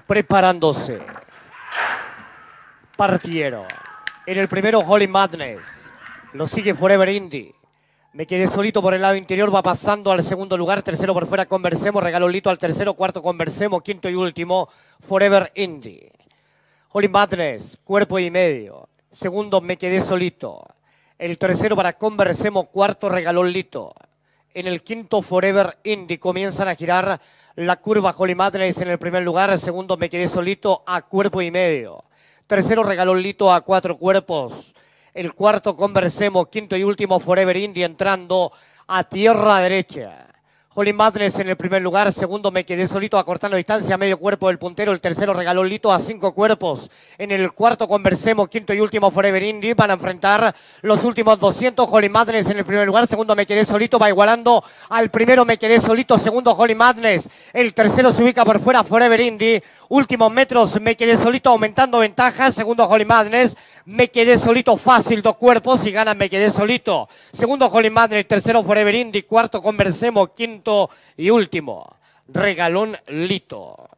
preparándose. Partieron. En el primero, Holy Madness. Lo sigue Forever Indie. Me quedé solito por el lado interior, va pasando al segundo lugar. Tercero por fuera, Conversemos. Regaló Lito al tercero. Cuarto, Conversemos. Quinto y último, Forever Indie. Holy Madness, cuerpo y medio. Segundo, Me quedé solito. El tercero para Conversemos. Cuarto, Regaló Lito. En el quinto, Forever Indie. Comienzan a girar la curva. Holy Madness en el primer lugar. Segundo, Me quedé solito a cuerpo y medio. Tercero, Regaló Lito a 4 cuerpos. El cuarto, Conversemos. Quinto y último, Forever Indie entrando a tierra derecha. Holy Madness en el primer lugar. Segundo, Me quedé solito acortando distancia. Medio cuerpo del puntero. El tercero, Regaló Lito a 5 cuerpos. En el cuarto, Conversemos. Quinto y último, Forever Indie. Van a enfrentar los últimos 200. Holy Madness en el primer lugar. Segundo, Me quedé solito. Va igualando al primero, Me quedé solito. Segundo, Holy Madness. El tercero se ubica por fuera, Forever Indie. Últimos metros, Me quedé solito aumentando ventajas. Segundo, Holy Madness. Me quedé solito fácil, 2 cuerpos y ganan Me quedé solito. Segundo, Holy Madness. Tercero, Forever Indie. Cuarto, Conversemos. Quinto y último, Regalón Lito.